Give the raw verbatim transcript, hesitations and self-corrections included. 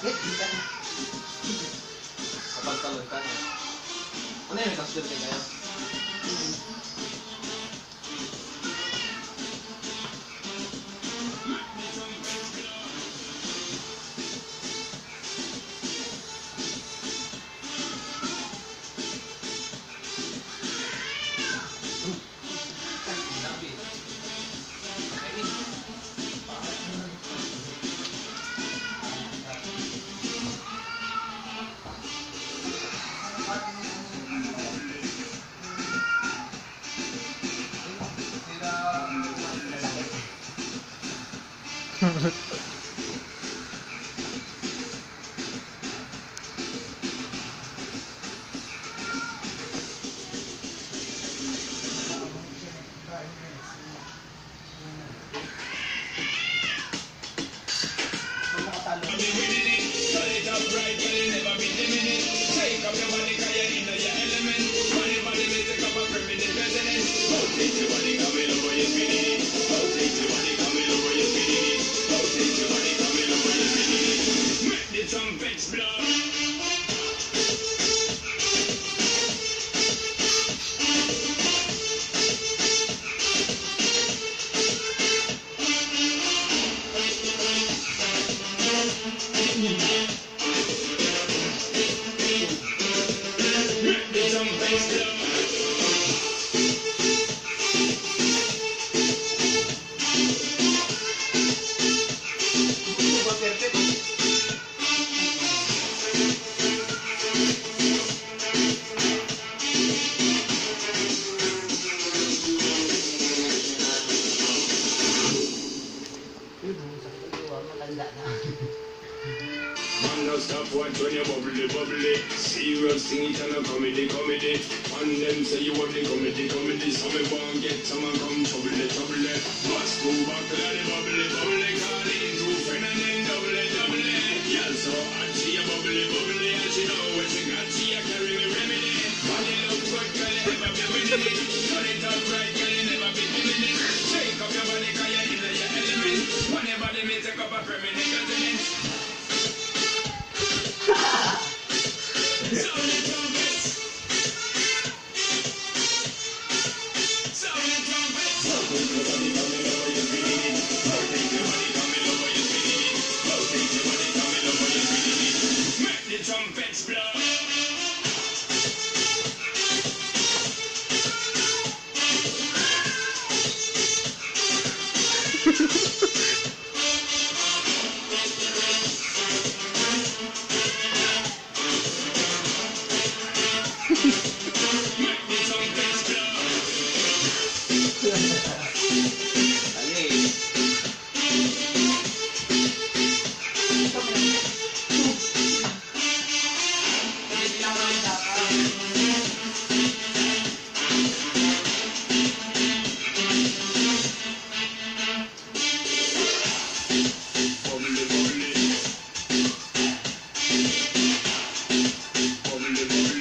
Kapag talon ka na. Ano yung may capture din kayo? Stop watch when you bubbly bubbly. Serious thing it and a comedy comedy. And them say you want the comedy comedy. So me won't get some and come trouble trouble. Must go back to the bubbly bubbly. Call it two friend and then double double. Girl so hot she a bubbly bubbly. And she know when she got she a carry me remedy. Body look good girl you never be winning it. Turn it up right girl you never be winning it. Shake up your body cause you're in your element. When your body may take up a permanent residence. Bubbly, bubbly.